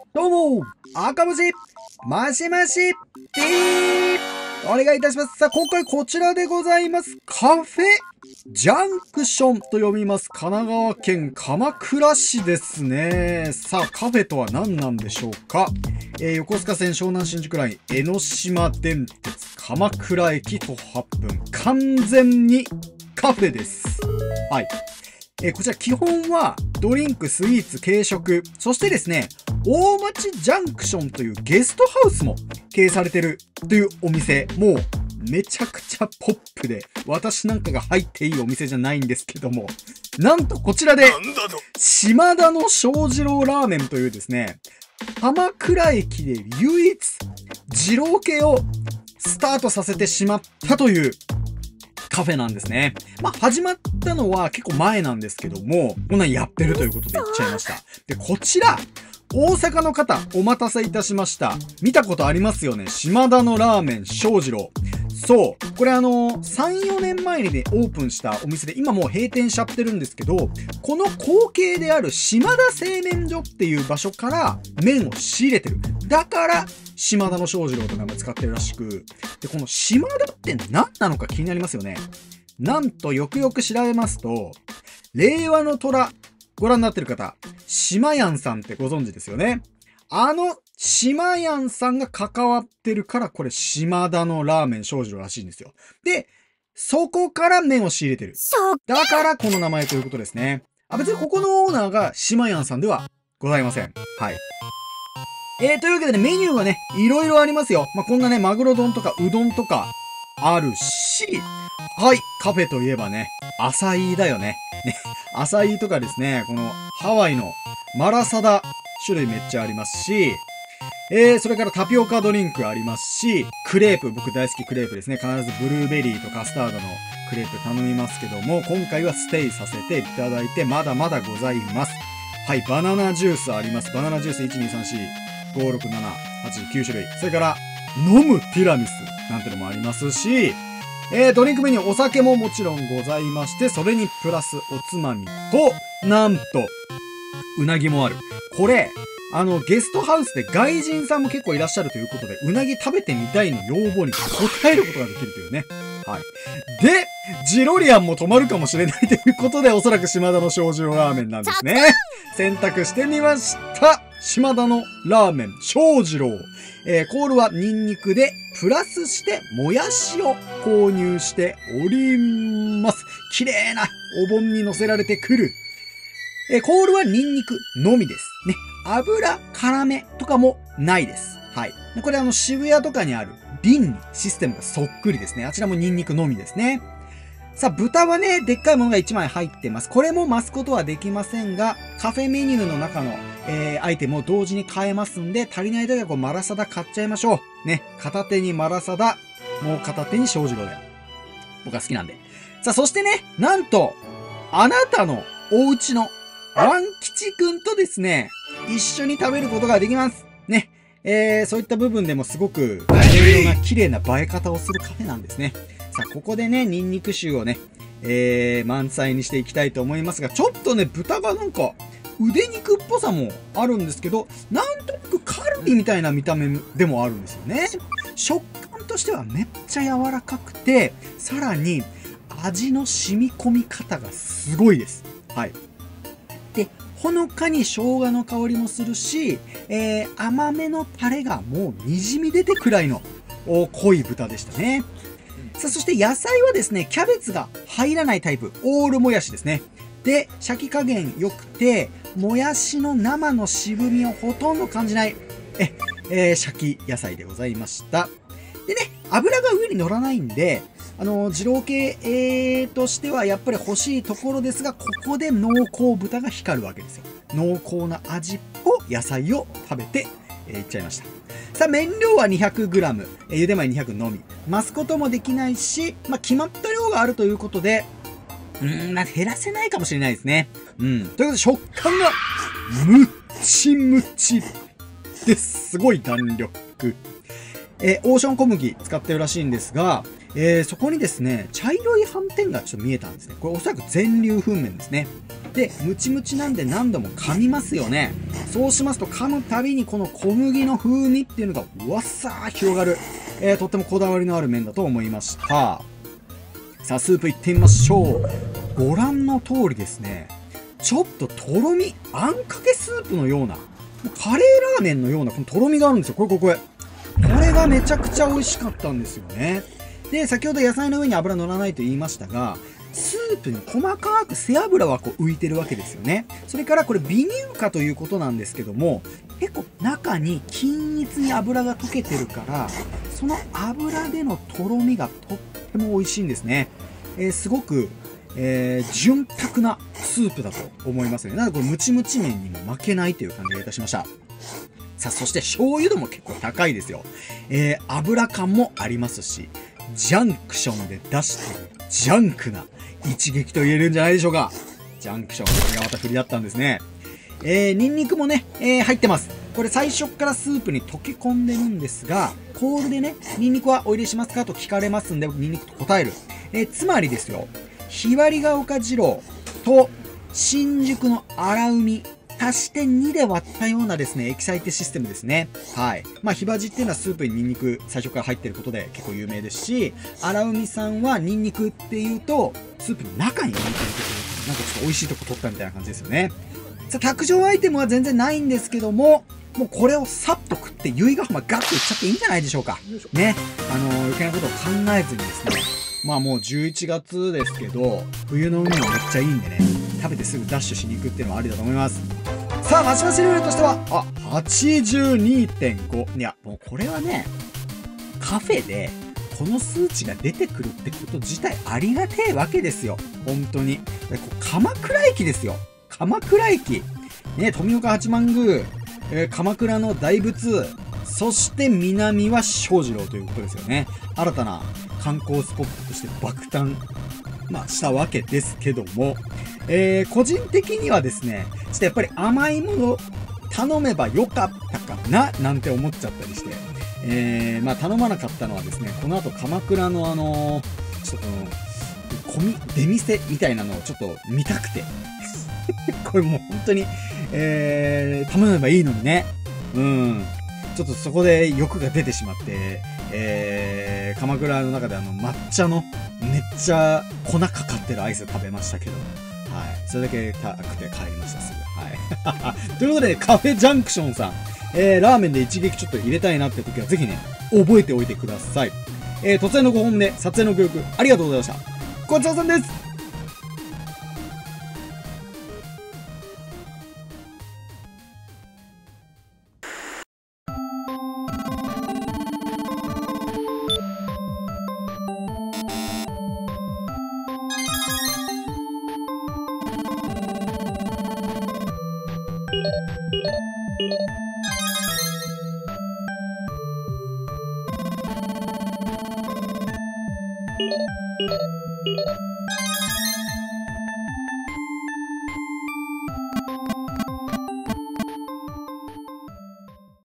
どうも、赤星、マシマシ、お願いいたします。さあ、今回こちらでございます。カフェ、ジャンクションと読みます。神奈川県鎌倉市ですね。さあ、カフェとは何なんでしょうか。横須賀線湘南新宿ライン、江ノ島電鉄、鎌倉駅徒歩8分。完全にカフェです。はい。こちら基本はドリンク、スイーツ、軽食、そしてですね、大町ジャンクションというゲストハウスも経営されてるというお店、もうめちゃくちゃポップで、私なんかが入っていいお店じゃないんですけども、なんとこちらで、島田の正次郎ラーメンというですね、鎌倉駅で唯一、二郎系をスタートさせてしまったという、カフェなんですね。まあ、始まったのは結構前なんですけども、こんなんやってるということで言っちゃいました。で、こちら、大阪の方、お待たせいたしました。見たことありますよね。島田のラーメン正次郎。そう。これ3、4年前にね、オープンしたお店で、今もう閉店しちゃってるんですけど、この後継である島田製麺所っていう場所から麺を仕入れてる。だから、島田の正次郎と名前使ってるらしく、で、この島田って何なのか気になりますよね。なんと、よくよく調べますと、令和の虎、ご覧になってる方、島やんさんってご存知ですよね。島やんさんが関わってるから、これ、島田のラーメン正次郎らしいんですよ。で、そこから麺を仕入れてる。だから、この名前ということですね。別にここのオーナーが島やんさんではございません。はい。というわけでね、メニューはね、いろいろありますよ。まあ、こんなね、マグロ丼とかうどんとかあるし、はい、カフェといえばね、アサイだよね。ね、アサイとかですね、このハワイのマラサダ種類めっちゃありますし、それからタピオカドリンクありますし、クレープ、僕大好きクレープですね。必ずブルーベリーとカスタードのクレープ頼みますけども、今回はステイさせていただいて、まだまだございます。はい、バナナジュースあります。バナナジュース1、2、3、4、5、6、7、8、9種類。それから、飲むティラミスなんてのもありますし、ドリンクメニューお酒ももちろんございまして、それにプラスおつまみと、なんと、うなぎもある。これ、ゲストハウスで外人さんも結構いらっしゃるということで、うなぎ食べてみたいの要望に応えることができるというね。はい。で、ジロリアンも泊まるかもしれないということで、おそらく島田の正次郎ラーメンなんですね。選択してみました。島田のラーメン正次郎。コールはニンニクで、プラスしてもやしを購入しております。綺麗なお盆に乗せられてくる。コールはニンニクのみです。ね。油、辛めとかもないです。はい。これ渋谷とかにある瓶にシステムがそっくりですね。あちらもニンニクのみですね。さあ、豚はね、でっかいものが1枚入ってます。これも増すことはできませんが、カフェメニューの中の、アイテムを同時に買えますんで、足りない時はこうマラサダ買っちゃいましょう。ね。片手にマラサダ、もう片手に正次郎で。僕は好きなんで。さあ、そしてね、なんと、あなたのお家のワン吉くんとですね、一緒に食べることができます。ね。そういった部分でもすごく重要な綺麗な映え方をするカフェなんですね。さあ、ここでね、ニンニク臭をね、満載にしていきたいと思いますが、ちょっとね、豚がなんか、腕肉っぽさもあるんですけど、なんとなくカルビみたいな見た目でもあるんですよね。食感としてはめっちゃ柔らかくて、さらに味の染み込み方がすごいです。はい。で、ほのかに生姜の香りもするし、甘めのタレがもう滲み出てくらいの濃い豚でしたね。さあ、そして野菜はですね、キャベツが入らないタイプ、オールもやしですね。で、シャキ加減良くて、もやしの生の渋みをほとんど感じない、シャキ野菜でございました。でね、油が上に乗らないんで、二郎系、としてはやっぱり欲しいところですが、ここで濃厚豚が光るわけですよ。濃厚な味を野菜を食べて、いっちゃいました。さあ、麺量は 200g、茹で米200のみ。増すこともできないし、まあ、決まった量があるということで、減らせないかもしれないですね。ということで、食感が、ムッチムチです。すごい弾力。オーシャン小麦使ってるらしいんですが、 そこにですね、茶色い斑点がちょっと見えたんですね。これおそらく全粒粉麺ですね。で、ムチムチなんで何度も噛みますよね。そうしますと噛むたびにこの小麦の風味っていうのがわっさー広がる、とってもこだわりのある麺だと思いました。さあ、スープいってみましょう。ご覧の通りですね、ちょっととろみ、あんかけスープのような、カレーラーメンのようなこのとろみがあるんですよ。これがめちゃくちゃ美味しかったんですよね。で、先ほど野菜の上に油乗らないと言いましたが、スープに細かく背脂はこう浮いてるわけですよね。それからこれ微乳化ということなんですけども、結構中に均一に油が溶けてるから、その油でのとろみがとっても美味しいんですね。すごく、潤沢なスープだと思いますね。なのでこれムチムチ麺にも負けないという感じがいたしました。さあ、そして醤油度も結構高いですよ。油感もありますし、ジャンクションで出してるジャンクな一撃と言えるんじゃないでしょうか。ジャンクション。これがまた振りだったんですね。ニンニクもね、入ってます。これ最初からスープに溶け込んでるんですが、コールでね、ニンニクはお入れしますかと聞かれますんで、ニンニクと答える。つまりですよ、ひばりが丘二郎と新宿の荒海、足して2で割ったようなですね、エキサイテシステムですね。はい。まあ、ひばじっていうのはスープにニンニク最初から入ってることで結構有名ですし、荒海さんはニンニクっていうと、スープの中に入れてるところ、なんかちょっと美味しいとこ取ったみたいな感じですよね。さあ、卓上アイテムは全然ないんですけども、もうこれをさっと食って由比ヶ浜ガッといっちゃっていいんじゃないでしょうか。ね。余計なことを考えずにですね。まあもう11月ですけど、冬の海もめっちゃいいんでね、食べてすぐダッシュしに行くっていうのはありだと思います。さあ、マシマシルールとしては、82.5。いや、もうこれはね、カフェで、この数値が出てくるってこと自体ありがてえわけですよ。本当に。鎌倉駅ですよ。鎌倉駅。ね、富岡八幡宮、鎌倉の大仏、そして南は正次郎ということですよね。新たな観光スポットとして爆誕、したわけですけども、個人的にはですね、ちょっとやっぱり甘いもの頼めばよかったかな、なんて思っちゃったりして、頼まなかったのはですね、この後鎌倉のちょっと出店みたいなのをちょっと見たくて、これもう本当に、頼めばいいのにね、ちょっとそこで欲が出てしまって、鎌倉の中で抹茶のめっちゃ粉かかってるアイス食べましたけど、はい。それだけ高くて帰りました、すぐ。はい。ということで、カフェジャンクションさん、ラーメンで一撃ちょっと入れたいなって時は、ぜひね、覚えておいてください。突然のご本命、撮影の協力、ありがとうございました。ごちそうさんです。 you